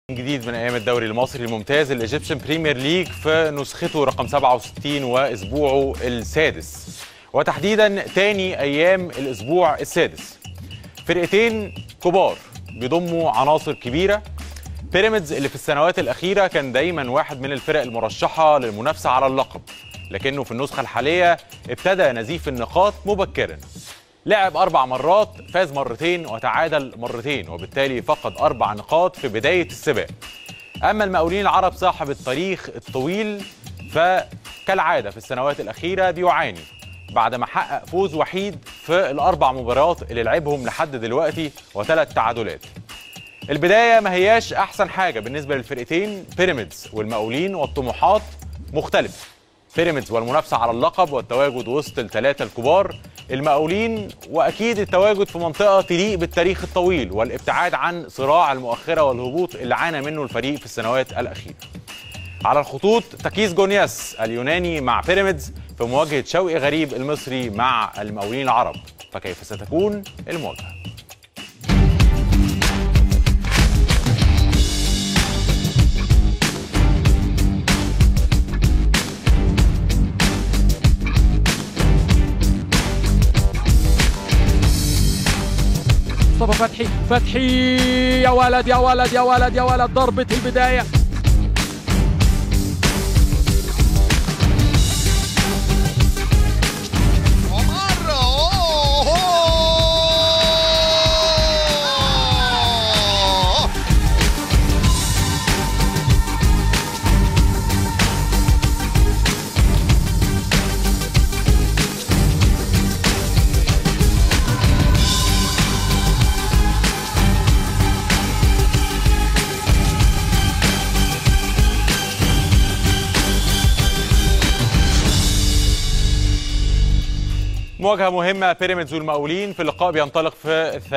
جديد من ايام الدوري المصري الممتاز الايجيبشن بريمير ليج في نسخته رقم 67 واسبوعه السادس، وتحديدا تاني ايام الاسبوع السادس. فرقتين كبار بيضموا عناصر كبيره. بيراميدز اللي في السنوات الاخيره كان دايما واحد من الفرق المرشحه للمنافسه على اللقب، لكنه في النسخه الحاليه ابتدى نزيف النقاط مبكرا. لعب 4 مرات، فاز مرتين وتعادل مرتين، وبالتالي فقد 4 نقاط في بداية السباق. أما المقاولين العرب صاحب التاريخ الطويل فكالعادة في السنوات الأخيرة بيعاني بعد ما حقق فوز وحيد في ال4 مباريات اللي لعبهم لحد دلوقتي و3 تعادلات. البداية ما هياش أحسن حاجة بالنسبة للفرقتين بيراميدز والمقاولين، والطموحات مختلفة. بيراميدز والمنافسة على اللقب والتواجد وسط ال3 الكبار، المقاولين واكيد التواجد في منطقه تليق بالتاريخ الطويل والابتعاد عن صراع المؤخره والهبوط اللي عانى منه الفريق في السنوات الاخيره. على الخطوط تكيس جونياس اليوناني مع بيراميدز في مواجهه شوقي غريب المصري مع المقاولين العرب، فكيف ستكون المواجهه؟ مصطفى فتحي يا ولد يا ولد يا ولد يا ولد، ضربة البداية. مواجهة مهمة بيراميدز والمقاولين في اللقاء بينطلق في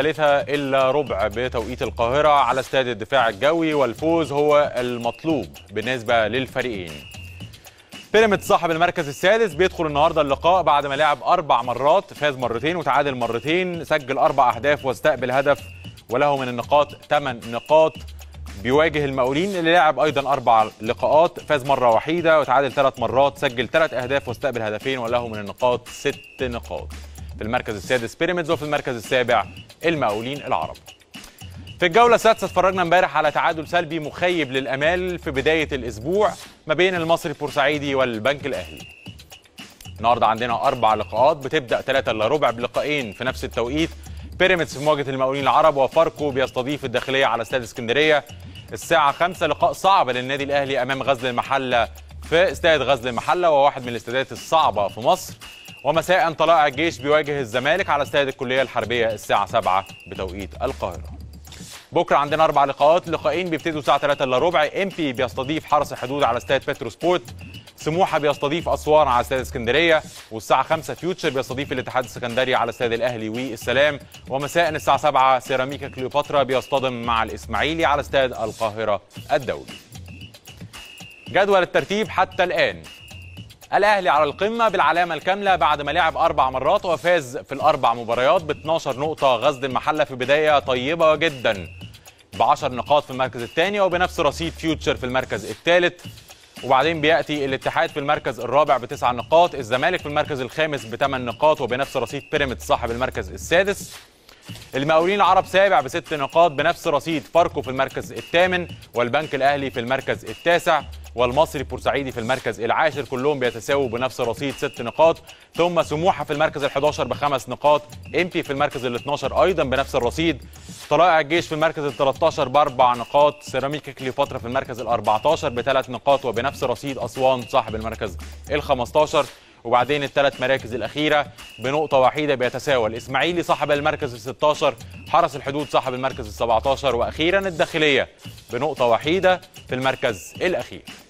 3:15 بتوقيت القاهرة على استاد الدفاع الجوي، والفوز هو المطلوب بالنسبة للفريقين. بيراميدز صاحب المركز السادس بيدخل النهارده اللقاء بعد ما لعب 4 مرات، فاز مرتين وتعادل مرتين، سجل 4 أهداف واستقبل هدف، وله من النقاط 8 نقاط. بيواجه المقاولين اللي لعب ايضا 4 لقاءات، فاز مره وحيده وتعادل 3 مرات، سجل 3 اهداف واستقبل هدفين، وله من النقاط 6 نقاط. في المركز السادس بيراميدز، وفي المركز السابع المقاولين العرب. في الجوله السادسه اتفرجنا امبارح على تعادل سلبي مخيب للامال في بدايه الاسبوع ما بين المصري البورسعيدي والبنك الاهلي. النهارده عندنا 4 لقاءات بتبدا 3:15 بلقاءين في نفس التوقيت. بيراميدز في مواجهه المقاولين العرب، وفاركو بيستضيف الداخليه على استاد اسكندريه. الساعة 5 لقاء صعب للنادي الأهلي أمام غزل المحلة في استاد غزل المحلة، وواحد من الاستادات الصعبة في مصر. ومساء طلائع الجيش بيواجه الزمالك على استاد الكلية الحربية الساعة 7 بتوقيت القاهرة. بكرة عندنا 4 لقاءات، لقاءين بيبتدوا الساعة 3:15. إمبي بيستضيف حرس الحدود على استاد بترو سبورت. سموحة بيستضيف أسوان على استاد اسكندرية. والساعة 5 فيوتشر بيستضيف الاتحاد السكندري على استاد الأهلي والسلام. ومساء الساعة 7 سيراميكا كليوباترا بيصطدم مع الإسماعيلي على استاد القاهرة الدولي. جدول الترتيب حتى الآن: الأهلي على القمة بالعلامة الكاملة بعد ما لعب 4 مرات وفاز في ال4 مباريات ب12 نقطة. غزل المحلة في بداية طيبة جدا ب10 نقاط في المركز الثاني، وبنفس رصيد فيوتشر في المركز الثالث. وبعدين بياتي الاتحاد في المركز الرابع ب9 نقاط، الزمالك في المركز الخامس ب8 نقاط وبنفس رصيد بيراميدز صاحب المركز السادس. المقاولين العرب سابع ب6 نقاط بنفس رصيد فاركو في المركز الثامن، والبنك الاهلي في المركز التاسع، والمصري البورسعيدي في المركز العاشر، كلهم بيتساووا بنفس رصيد 6 نقاط. ثم سموحه في المركز ال11 ب5 نقاط، امبي في المركز ال12 ايضا بنفس الرصيد، طلائع الجيش في المركز ال13 ب4 نقاط، سيراميكا كليوباترا في المركز ال14 ب3 نقاط وبنفس رصيد اسوان صاحب المركز ال15. وبعدين ال3 مراكز الاخيره بنقطه وحيده بيتساوى الاسماعيلي صاحب المركز ال16، حرس الحدود صاحب المركز ال17، واخيرا الداخليه بنقطه وحيده في المركز الاخير.